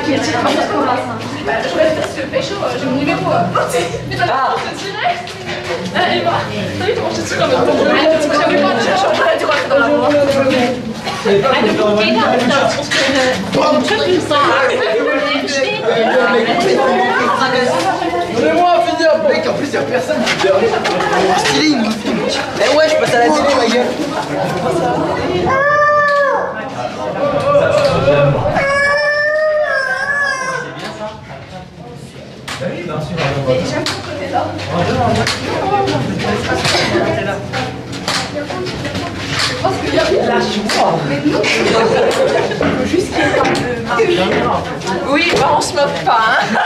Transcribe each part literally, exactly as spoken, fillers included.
Je reste parce que pécho, j'ai mon numéro. Mais t'as pas je dirais. Et moi, t'as vu comment je suis comme un peu. Je savais pas, je changerais du reste dans la voix. Donnez-moi un finir, mec, en plus y'a personne qui dort. Stylé, il me filme. Eh ouais, je passe à la télé, ma gueule. J'aime ton côté là. Je pense qu'il y a là, mais non. Je veux juste qu'il y ait comme de... Oui, bah on se moque pas, hein.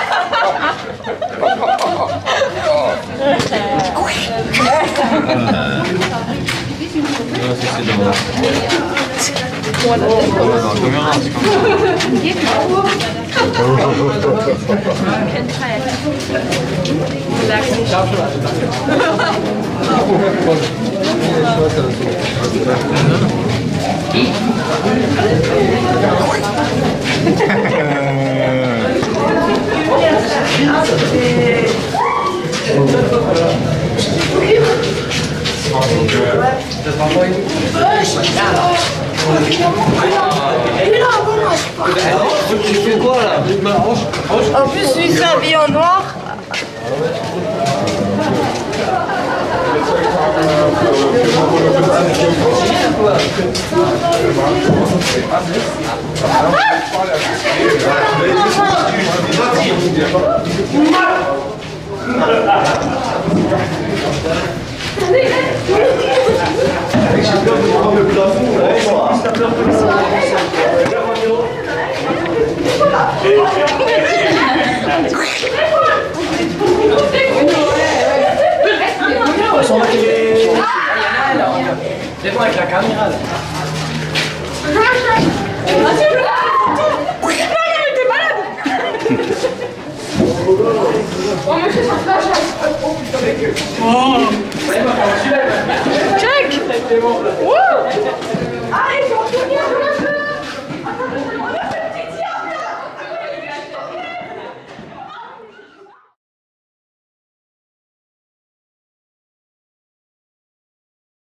Tu fais quoi là? En plus, lui, c'est habillé en noir. J'ai peur de prendre le plafond là. On s'en va les... C'est bon avec la caméra là. Oh, mais c'est ça, flash. Oh putain, check. Wow. Ah, ils sont